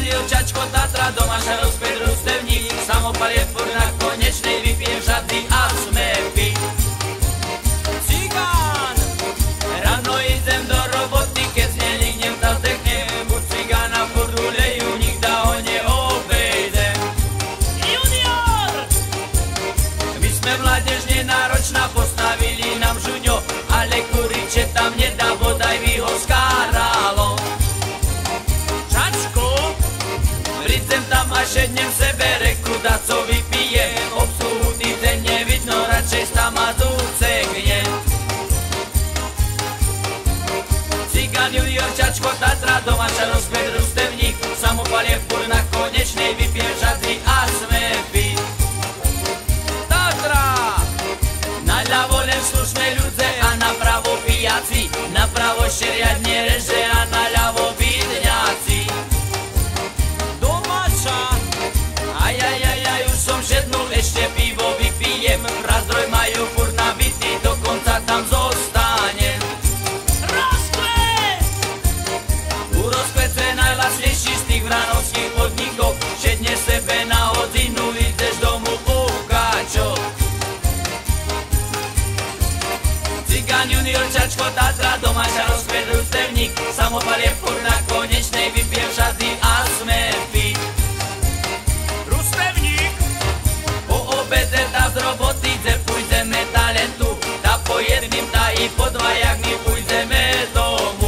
Jurčačko, Tatra, domáša rozpět, rustevník, samopal je furt na konečnej, vypijem žadný a sme piť. Cigán! Ráno idem do roboty, keď neliknem, tak zdechnem, buď cigána furt ulejú, nikda ho neobejdem. Junior! My sme mládežne náročná, postavili nám žuňo, ale kuriče tam nedá, bodaj by ho skáralo. Prídem tam a šednem sebe, rekruta, co vypijem, obsluhu týden nevidno, radšej tam a duceknem. Cigán, Jurčačko, Tatra, domáša rozpět, rustevník, samopal je furt na konečnej, vypijem žadný a sme piť. Tatra! Naľavo len slušné ľudze a napravo pijaci, napravo ešte riadne reže a naľavo bydňaci. Ajajajaj, už som šednul, ešte pivo vypijem, prazdroj majú furt nabitý, dokonca tam zostanem. Rozkvet! U rozkvece najlasnejší z tých vranovských podnikov, šedne sebe na hodinu, ideš domu ukáčov. Cigán, Jurčačko, Tatra, domáša rozkvet, rustevník, samopal je furt na konečnej, vypijem žadný a sme piť. Ta z roboty, kde půjdeme talentu, ta po jedným, ta i po dva, jak my půjdeme domů.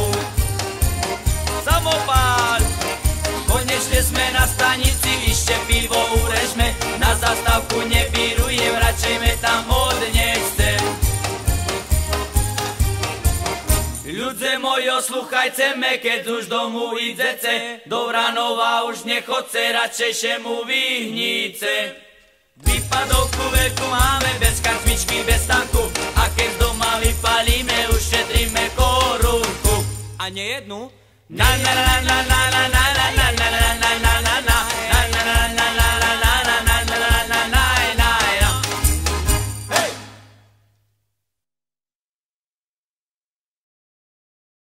Samopal! Konečne sme na stanici, ešte pivo urežme, na zastávku nepírujem, radšej me tam odnechcem. Ľudze mojo, sluchajte me, keď už domu idete, do Vranova už nechodce, radšej šemu vyhnice. Vypadovku veľkú máme, bez kartmičky, bez tanku, a keď doma vypalíme, ušetríme korunku. A nie jednu? Na na na na na na na na na na na na.